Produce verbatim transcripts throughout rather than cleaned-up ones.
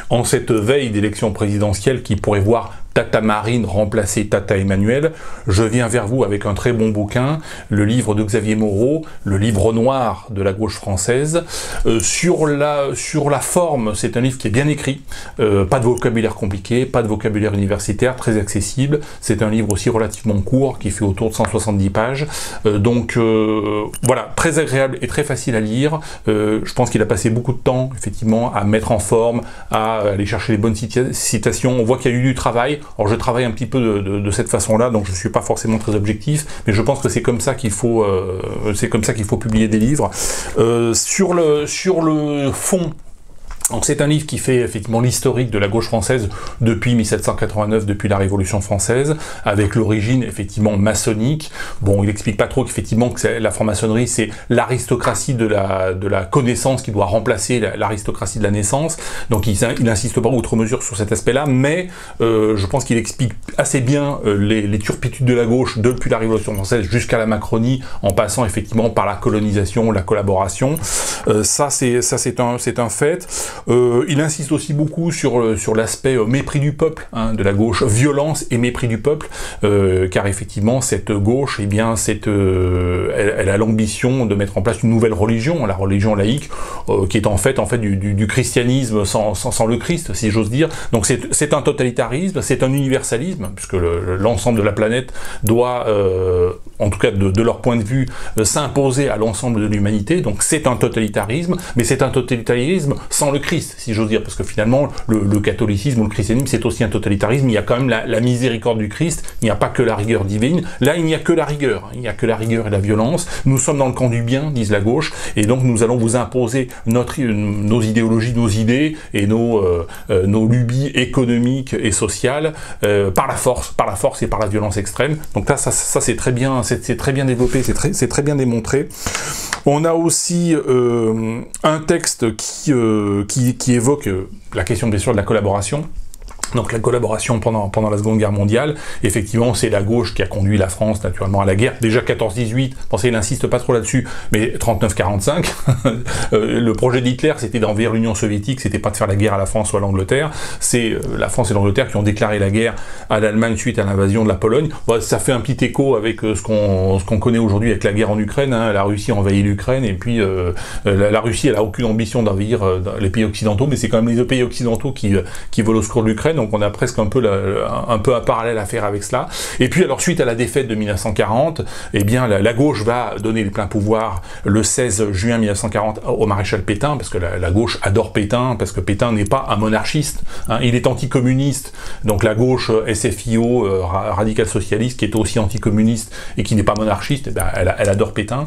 En cette veille d'élection présidentielle qui pourrait voir Tata Marine remplacer Tata Emmanuel, je viens vers vous avec un très bon bouquin, le livre de Xavier Moreau, le livre noir de la gauche française. Euh, sur, la, sur la forme, c'est un livre qui est bien écrit, euh, pas de vocabulaire compliqué, pas de vocabulaire universitaire, très accessible. C'est un livre aussi relativement court, qui fait autour de cent soixante-dix pages. Euh, donc euh, voilà, très agréable et très facile à lire. Euh, je pense qu'il a passé beaucoup de temps, effectivement, à mettre en forme, à aller chercher les bonnes citations. On voit qu'il y a eu du travail. Alors je travaille un petit peu de, de, de cette façon-là, donc je ne suis pas forcément très objectif, mais je pense que c'est comme ça qu'il faut, euh, c'est comme ça qu'il faut publier des livres. Euh, sur le, sur le fond, c'est un livre qui fait effectivement l'historique de la gauche française depuis mille sept cent quatre-vingt-neuf, depuis la Révolution française, avec l'origine effectivement maçonnique. Bon, il explique pas trop qu'effectivement que la franc-maçonnerie c'est l'aristocratie de la, de la connaissance qui doit remplacer l'aristocratie de la naissance. Donc il, il insiste pas outre mesure sur cet aspect-là, mais euh, je pense qu'il explique assez bien euh, les, les turpitudes de la gauche depuis la Révolution française jusqu'à la Macronie, en passant effectivement par la colonisation, la collaboration. Euh, ça c'est ça c'est un c'est un fait. Euh, il insiste aussi beaucoup sur, sur l'aspect euh, mépris du peuple, hein, de la gauche, violence et mépris du peuple, euh, car effectivement cette gauche, eh bien, cette, euh, elle, elle a l'ambition de mettre en place une nouvelle religion, la religion laïque, euh, qui est en fait, en fait du, du, du christianisme sans, sans, sans le Christ, si j'ose dire. Donc c'est un totalitarisme, c'est un universalisme, puisque l'ensemble le, de la planète doit, euh, en tout cas de, de leur point de vue, euh, s'imposer à l'ensemble de l'humanité. Donc c'est un totalitarisme, mais c'est un totalitarisme sans le Christ, si j'ose dire, parce que finalement le, le catholicisme ou le christianisme c'est aussi un totalitarisme. Il y a quand même la, la miséricorde du Christ, il n'y a pas que la rigueur divine. Là il n'y a que la rigueur, il n'y a que la rigueur et la violence. Nous sommes dans le camp du bien, disent la gauche, et donc nous allons vous imposer notre, nos idéologies, nos idées et nos, euh, euh, nos lubies économiques et sociales euh, par la force, par la force et par la violence extrême. Donc là ça, ça c'est très bien, c'est très bien développé, c'est très, c'est très bien démontré. On a aussi euh, un texte qui, euh, qui, qui évoque euh, la question bien sûr de la collaboration. Donc la collaboration pendant, pendant la Seconde Guerre mondiale, effectivement c'est la gauche qui a conduit la France naturellement à la guerre, déjà quatorze dix-huit, pensez il n'insiste pas trop là-dessus, mais trente-neuf quarante-cinq, euh, le projet d'Hitler c'était d'envahir l'Union soviétique, c'était pas de faire la guerre à la France ou à l'Angleterre, c'est euh, la France et l'Angleterre qui ont déclaré la guerre à l'Allemagne suite à l'invasion de la Pologne. Bon, ça fait un petit écho avec euh, ce qu'on ce qu'on connaît aujourd'hui avec la guerre en Ukraine, hein. La Russie envahit l'Ukraine, et puis euh, la, la Russie elle a aucune ambition d'envahir euh, les pays occidentaux, mais c'est quand même les deux pays occidentaux qui, euh, qui volent au secours de l'Ukraine. Donc on a presque un peu, la, un peu un parallèle à faire avec cela. Et puis alors suite à la défaite de mille neuf cent quarante, eh bien la, la gauche va donner les pleins pouvoirs le seize juin mille neuf cent quarante au maréchal Pétain, parce que la, la gauche adore Pétain, parce que Pétain n'est pas un monarchiste, hein, il est anticommuniste. Donc la gauche S F I O, euh, radical socialiste, qui est aussi anticommuniste et qui n'est pas monarchiste, eh bien, elle, elle adore Pétain.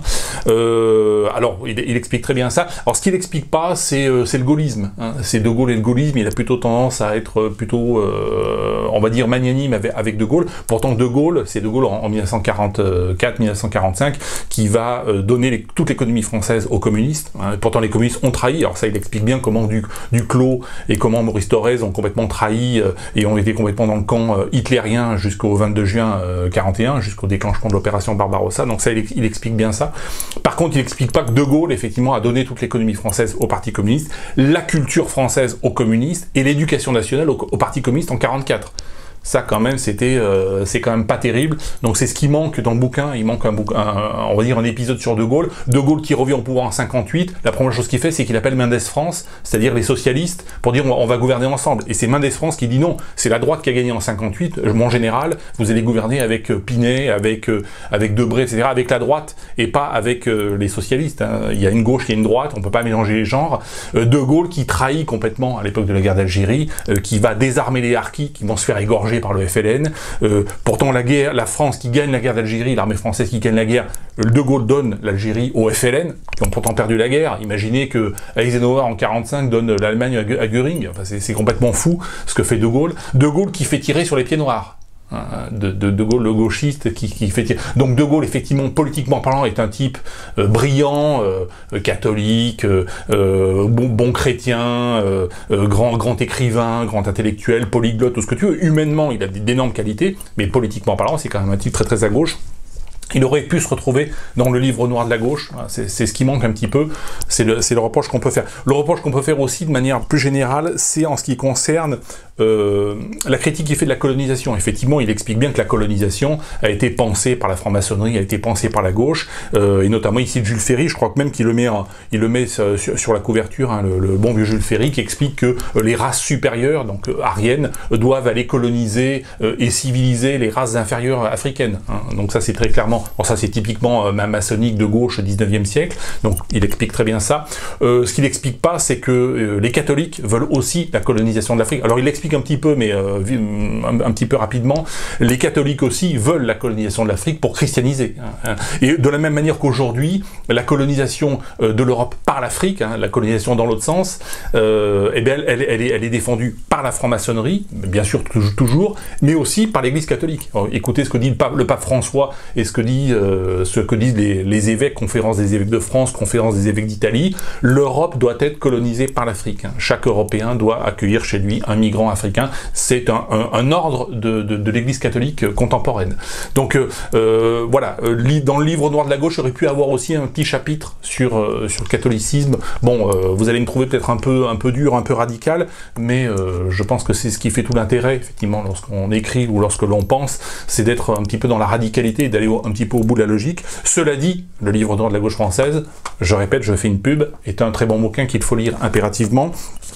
Euh, alors il, il explique très bien ça. Alors ce qu'il n'explique pas, c'est euh, le gaullisme. Hein. C'est De Gaulle et le gaullisme, il a plutôt tendance à être plutôt euh, Euh, on va dire magnanime avec, avec De Gaulle. Pourtant De Gaulle, c'est De Gaulle en, en mille neuf cent quarante-quatre mille neuf cent quarante-cinq qui va euh, donner les, toute l'économie française aux communistes. Hein. Pourtant les communistes ont trahi. Alors ça il explique bien comment du, Duclos et comment Maurice Thorez ont complètement trahi euh, et ont été complètement dans le camp euh, hitlérien jusqu'au vingt-deux juin quarante et un, jusqu'au déclenchement de l'opération Barbarossa. Donc ça il, il explique bien ça. Par contre il explique pas que De Gaulle effectivement a donné toute l'économie française au Parti communiste, la culture française aux communistes et l'éducation nationale au, au Parti communiste en quarante-quatre. Ça quand même c'était euh, c'est quand même pas terrible. Donc c'est ce qui manque dans le bouquin. Il manque un bouquin, un, on va dire un épisode sur De Gaulle. De Gaulle qui revient au pouvoir en cinquante-huit. La première chose qu'il fait, c'est qu'il appelle Mendes France, c'est-à-dire les socialistes, pour dire on va gouverner ensemble. Et c'est Mendes France qui dit non. C'est la droite qui a gagné en cinquante-huit. Mon général, vous allez gouverner avec Pinet, avec euh, avec Debré, et cetera. Avec la droite et pas avec euh, les socialistes. Hein. Il y a une gauche, il y a une droite. On peut pas mélanger les genres. Euh, de Gaulle qui trahit complètement à l'époque de la guerre d'Algérie, euh, qui va désarmer les harkis, qui vont se faire égorger par le F L N. Euh, pourtant la guerre, la France qui gagne la guerre d'Algérie, l'armée française qui gagne la guerre, De Gaulle donne l'Algérie au F L N, qui ont pourtant perdu la guerre. Imaginez que Eisenhower en quarante-cinq donne l'Allemagne à Göring. Enfin, c'est complètement fou ce que fait De Gaulle. De Gaulle qui fait tirer sur les pieds noirs. De, de, de Gaulle le gauchiste qui, qui fait tirer. Donc De Gaulle effectivement politiquement parlant est un type euh, brillant, euh, catholique, euh, bon, bon chrétien, euh, euh, grand, grand écrivain, grand intellectuel, polyglotte, tout ce que tu veux. Humainement il a d'énormes qualités, mais politiquement parlant c'est quand même un type très très à gauche. Il aurait pu se retrouver dans le livre noir de la gauche, c'est ce qui manque un petit peu, c'est le, le reproche qu'on peut faire. Le reproche qu'on peut faire aussi de manière plus générale, c'est en ce qui concerne euh, la critique qu'il fait de la colonisation. Effectivement, il explique bien que la colonisation a été pensée par la franc-maçonnerie, a été pensée par la gauche, euh, et notamment ici Jules Ferry, je crois que même qu'il le met, en, il le met sur, sur la couverture, hein, le, le bon vieux Jules Ferry, qui explique que euh, les races supérieures, donc euh, ariennes, euh, doivent aller coloniser euh, et civiliser les races inférieures africaines. Hein. Donc ça c'est très clairement. Bon, ça c'est typiquement euh, maçonnique de gauche dix-neuvième siècle, donc il explique très bien ça. Euh, ce qu'il n'explique pas, c'est que euh, les catholiques veulent aussi la colonisation de l'Afrique. Alors il l'explique un petit peu, mais euh, un, un petit peu rapidement. Les catholiques aussi veulent la colonisation de l'Afrique pour christianiser. Hein. Et de la même manière qu'aujourd'hui, la colonisation euh, de l'Europe par l'Afrique, hein, la colonisation dans l'autre sens, euh, eh bien, elle, elle, elle, est, elle est défendue par la franc-maçonnerie, bien sûr toujours, mais aussi par l'Église catholique. Alors, écoutez ce que dit le pape, le pape François et ce que dit Euh, ce que disent les, les évêques, conférence des évêques de France, conférence des évêques d'Italie. L'Europe doit être colonisée par l'Afrique. Hein. Chaque Européen doit accueillir chez lui un migrant africain. C'est un, un, un ordre de, de, de l'Église catholique contemporaine. Donc euh, euh, voilà, dans le livre noir de la gauche, j'aurais pu avoir aussi un petit chapitre sur, euh, sur le catholicisme. Bon, euh, vous allez me trouver peut-être un peu, un peu dur, un peu radical, mais euh, je pense que c'est ce qui fait tout l'intérêt, effectivement, lorsqu'on écrit ou lorsque l'on pense, c'est d'être un petit peu dans la radicalité et d'aller un petit peu au bout de la logique. Cela dit, le livre noir de la gauche française, je répète, je fais une pub, est un très bon bouquin qu'il faut lire impérativement.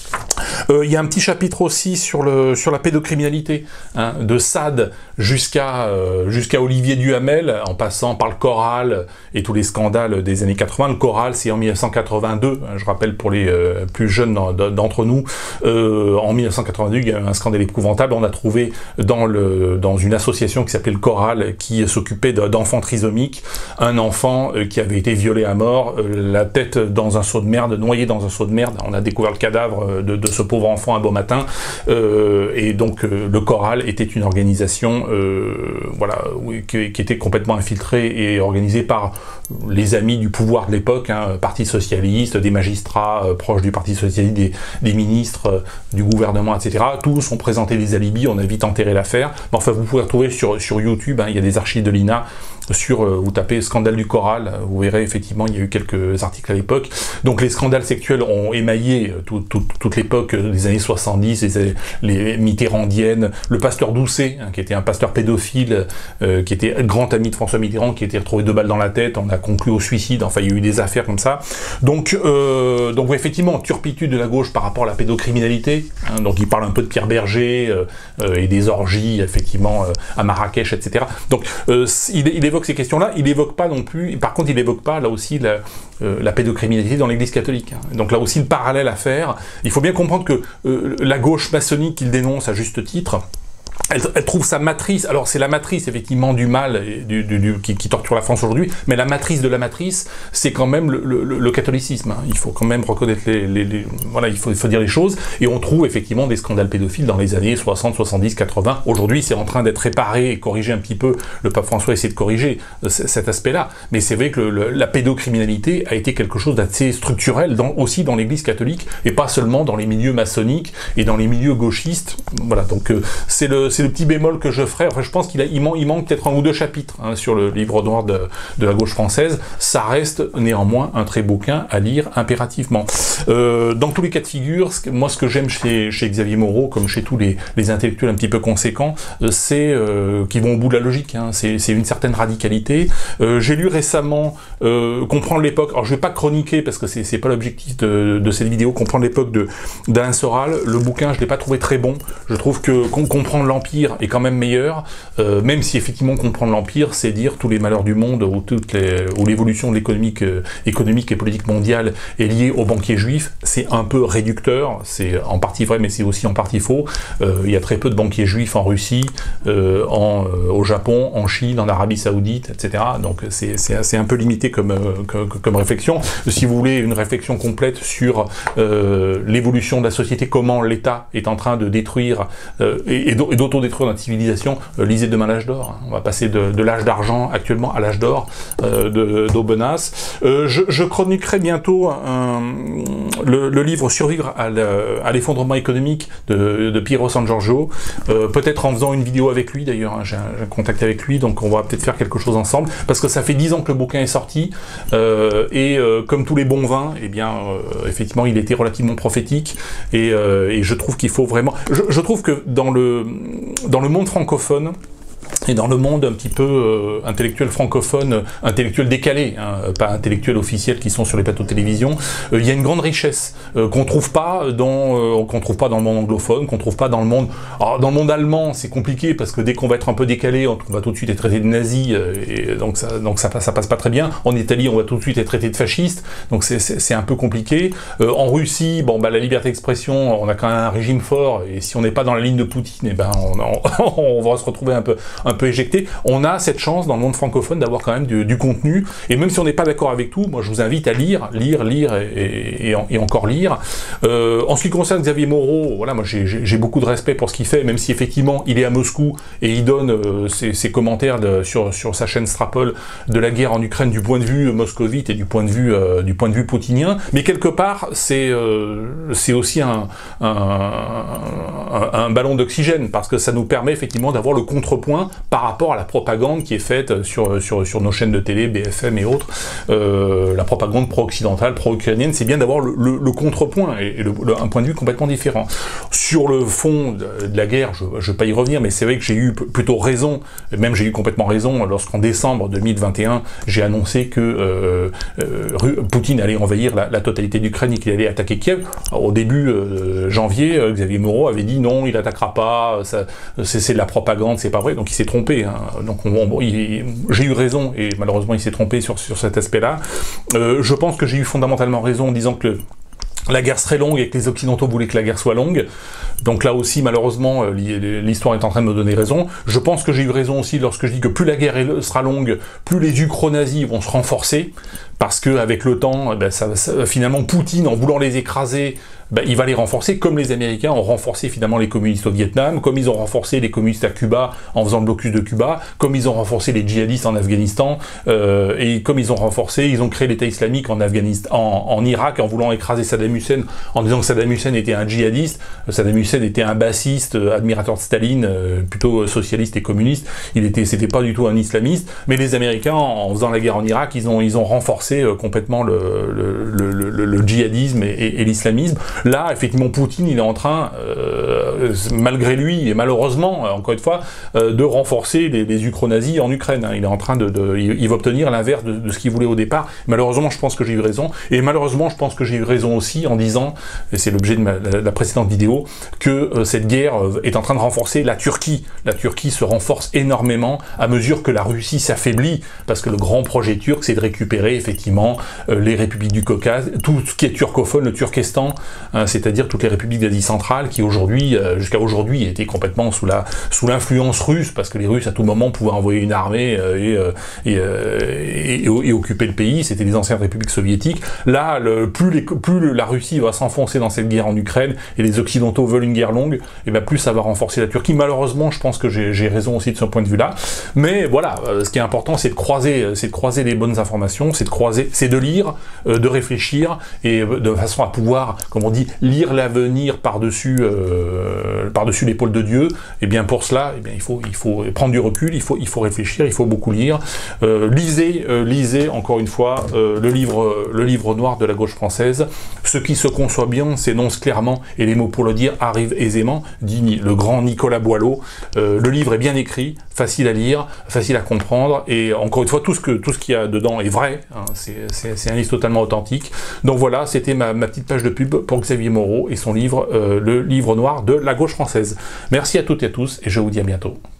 Il euh, y a un petit chapitre aussi sur, le, sur la pédocriminalité, hein, de Sade jusqu'à euh, jusqu'à Olivier Duhamel, en passant par le Choral et tous les scandales des années quatre-vingt. Le Choral, c'est en mille neuf cent quatre-vingt-deux, hein, je rappelle pour les euh, plus jeunes d'entre nous, euh, en mille neuf cent quatre-vingt-deux, il y a eu un scandale épouvantable. On a trouvé dans, le, dans une association qui s'appelait le Choral, qui s'occupait d'enfants trisomiques, un enfant euh, qui avait été violé à mort, euh, la tête dans un seau de merde, noyé dans un seau de merde. On a découvert le cadavre de, de ce pauvre enfant un beau matin, euh, et donc euh, le Choral était une organisation euh, voilà, qui, qui était complètement infiltrée et organisée par les amis du pouvoir de l'époque, hein, Parti Socialiste, des magistrats euh, proches du Parti Socialiste, des, des ministres euh, du gouvernement, et cetera. Tous ont présenté des alibis, on a vite enterré l'affaire. Mais enfin, vous pouvez retrouver sur, sur YouTube, hein, il y a des archives de l'I N A, sur, euh, vous tapez scandale du Choral, vous verrez effectivement, il y a eu quelques articles à l'époque. Donc les scandales sexuels ont émaillé tout, tout, toute l'époque des années soixante-dix, les, les mitterrandiennes, le pasteur Doucet, hein, qui était un pasteur pédophile, euh, qui était grand ami de François Mitterrand, qui a été retrouvé deux balles dans la tête, on a conclu au suicide, enfin il y a eu des affaires comme ça. Donc, euh, donc oui, effectivement, turpitude de la gauche par rapport à la pédocriminalité, hein, donc il parle un peu de Pierre Berger, euh, euh, et des orgies, effectivement, euh, à Marrakech, et cetera. Donc euh, il, il évoque ces questions-là, il évoque pas non plus, par contre il évoque pas là aussi la, euh, la pédocriminalité dans l'église catholique. Hein. Donc là aussi le parallèle à faire, il faut bien comprendre que euh, la gauche maçonnique qu'il dénonce à juste titre, Elle, elle trouve sa matrice, alors c'est la matrice effectivement du mal du, du, du, qui, qui torture la France aujourd'hui, mais la matrice de la matrice, c'est quand même le, le, le catholicisme. Hein. Il faut quand même reconnaître les, les, les voilà, il faut, il faut dire les choses, et on trouve effectivement des scandales pédophiles dans les années soixante, soixante-dix, quatre-vingts. Aujourd'hui, c'est en train d'être réparé et corrigé un petit peu. Le pape François essaie de corriger cet aspect-là, mais c'est vrai que le, le, la pédocriminalité a été quelque chose d'assez structurel dans, aussi dans l'Église catholique, et pas seulement dans les milieux maçonniques et dans les milieux gauchistes. Voilà, donc euh, c'est le c'est le petit bémol que je ferai. Enfin, je pense qu'il a, il, man, il manque peut-être un ou deux chapitres, hein, sur le livre noir de, de la gauche française. Ça reste néanmoins un très beau bouquin à lire impérativement. Euh, dans tous les cas de figure, ce que, moi ce que j'aime chez, chez Xavier Moreau, comme chez tous les, les intellectuels un petit peu conséquents, euh, c'est euh, qu'ils vont au bout de la logique. Hein, c'est une certaine radicalité. Euh, J'ai lu récemment euh, Comprendre l'époque. Alors je vais pas chroniquer parce que c'est pas l'objectif de, de cette vidéo. Comprendre l'époque de d'Alain Soral. Le bouquin, je l'ai pas trouvé très bon. Je trouve que comprendre l'Empire est quand même meilleur, euh, même si effectivement comprendre l'Empire, c'est dire tous les malheurs du monde ou toutes les, ou l'évolution de l'économique euh, économique et politique mondiale est liée aux banquiers juifs. C'est un peu réducteur, c'est en partie vrai, mais c'est aussi en partie faux. Euh, il y a très peu de banquiers juifs en Russie, euh, en, euh, au Japon, en Chine, en Arabie Saoudite, et cetera. Donc c'est un peu limité comme, euh, comme, comme réflexion. Si vous voulez une réflexion complète sur euh, l'évolution de la société, comment l'État est en train de détruire, euh, et, et d'autres autodétruire notre civilisation, euh, lisez Demain l'âge d'or. Hein. On va passer de, de l'âge d'argent actuellement à l'âge d'or euh, d'Aubenas. Euh, je, je chroniquerai bientôt un, le, le livre Survivre à l'effondrement économique de, de Piero San Giorgio, euh, peut-être en faisant une vidéo avec lui d'ailleurs, hein, j'ai un, un contact avec lui, donc on va peut-être faire quelque chose ensemble, parce que ça fait dix ans que le bouquin est sorti, euh, et euh, comme tous les bons vins, eh bien, euh, effectivement, il était relativement prophétique, et, euh, et je trouve qu'il faut vraiment... Je, je trouve que dans le, dans le monde francophone, et dans le monde un petit peu euh, intellectuel francophone, euh, intellectuel décalé, hein, pas intellectuel officiel qui sont sur les plateaux de télévision, euh, il y a une grande richesse euh, qu'on trouve pas dans euh, qu'on trouve pas dans le monde anglophone, qu'on trouve pas dans le monde. Alors, dans le monde allemand, c'est compliqué parce que dès qu'on va être un peu décalé, on, on va tout de suite être traité de nazi, euh, et donc ça donc ça, ça passe pas très bien. En Italie, on va tout de suite être traité de fasciste, donc c'est un peu compliqué. Euh, en Russie, bon bah la liberté d'expression, on a quand même un régime fort, et si on n'est pas dans la ligne de Poutine, et ben on, on, on va se retrouver un peu un peu éjecté. On a cette chance dans le monde francophone d'avoir quand même du, du contenu, et même si on n'est pas d'accord avec tout, moi je vous invite à lire, lire, lire et, et, et encore lire. Euh, en ce qui concerne Xavier Moreau, voilà, moi j'ai beaucoup de respect pour ce qu'il fait, même si effectivement il est à Moscou et il donne euh, ses, ses commentaires de, sur, sur sa chaîne Strapol de la guerre en Ukraine du point de vue moscovite et du point de vue, euh, du point de vue poutinien, mais quelque part c'est euh, c'est aussi un, un, un, un ballon d'oxygène, parce que ça nous permet effectivement d'avoir le contrepoint par rapport à la propagande qui est faite sur, sur, sur nos chaînes de télé, B F M et autres, euh, la propagande pro-occidentale, pro-ukrainienne, c'est bien d'avoir le, le, le contrepoint et, et le, le, un point de vue complètement différent. Sur le fond de, de la guerre, je ne vais pas y revenir, mais c'est vrai que j'ai eu plutôt raison, même j'ai eu complètement raison lorsqu'en décembre deux mille vingt et un, j'ai annoncé que euh, euh, Poutine allait envahir la, la totalité d'Ukraine et qu'il allait attaquer Kiev. Alors, au début euh, janvier, euh, Xavier Moreau avait dit non, il attaquera pas, c'est de la propagande, c'est pas vrai, donc il s'est trompé. Hein. Donc bon, j'ai eu raison, et malheureusement il s'est trompé sur, sur cet aspect-là. Euh, je pense que j'ai eu fondamentalement raison en disant que la guerre serait longue et que les Occidentaux voulaient que la guerre soit longue. Donc là aussi, malheureusement, l'histoire est en train de me donner raison. Je pense que j'ai eu raison aussi lorsque je dis que plus la guerre sera longue, plus les ukronazis vont se renforcer, parce qu'avec le temps, ben, ça, ça, finalement, Poutine, en voulant les écraser, ben, il va les renforcer, comme les Américains ont renforcé finalement les communistes au Vietnam, comme ils ont renforcé les communistes à Cuba en faisant le blocus de Cuba, comme ils ont renforcé les djihadistes en Afghanistan, euh, et comme ils ont renforcé, ils ont créé l'État islamique en, Afghanistan, en, en Irak, en voulant écraser Saddam Hussein, en disant que Saddam Hussein était un djihadiste. Saddam Hussein était un bassiste, admirateur de Staline, euh, plutôt socialiste et communiste. Il était, c'était pas du tout un islamiste. Mais les Américains, en faisant la guerre en Irak, ils ont, ils ont renforcé euh, complètement le, le, le, le, le djihadisme et, et, et l'islamisme. Là, effectivement, Poutine, il est en train, euh, malgré lui, et malheureusement, encore une fois, euh, de renforcer les, les ukronazis en Ukraine. Hein. Il est en train de, de il, il va obtenir l'inverse de, de ce qu'il voulait au départ. Malheureusement, je pense que j'ai eu raison. Et malheureusement, je pense que j'ai eu raison aussi en disant, et c'est l'objet de ma, la, la précédente vidéo, que euh, cette guerre euh, est en train de renforcer la Turquie. La Turquie se renforce énormément à mesure que la Russie s'affaiblit, parce que le grand projet turc, c'est de récupérer effectivement euh, les républiques du Caucase, tout ce qui est turcophone, le Turkestan, hein, c'est-à-dire toutes les républiques d'Asie centrale qui aujourd'hui, euh, jusqu'à aujourd'hui, étaient complètement sous la sous l'influence russe, parce que les Russes à tout moment pouvaient envoyer une armée euh, et, euh, et, euh, et, et, et occuper le pays. C'était les anciennes républiques soviétiques. Là, le, plus, les, plus la Russie va s'enfoncer dans cette guerre en Ukraine et les Occidentaux veulent une guerre longue, et bien plus ça va renforcer la Turquie. Malheureusement, je pense que j'ai raison aussi de ce point de vue-là. Mais voilà, euh, ce qui est important, c'est de croiser, c'est de croiser les bonnes informations, c'est de croiser, c'est de lire, euh, de réfléchir, et euh, de façon à pouvoir, comme on dit, lire l'avenir par-dessus euh, par-dessus l'épaule de Dieu. Et bien pour cela, eh bien, il faut il faut prendre du recul, il faut il faut réfléchir, il faut beaucoup lire. Euh, lisez, euh, lisez encore une fois euh, le livre le livre noir de la gauche française. Ce qui se conçoit bien s'énonce clairement, et les mots pour le dire arrivent aisément, dit le grand Nicolas Boileau. Euh, le livre est bien écrit, facile à lire, facile à comprendre, et encore une fois, tout ce que tout ce qu'il y a dedans est vrai. Hein, c'est un livre totalement authentique. Donc voilà, c'était ma, ma petite page de pub pour Xavier Moreau et son livre, euh, le livre noir de la gauche française. Merci à toutes et à tous, et je vous dis à bientôt.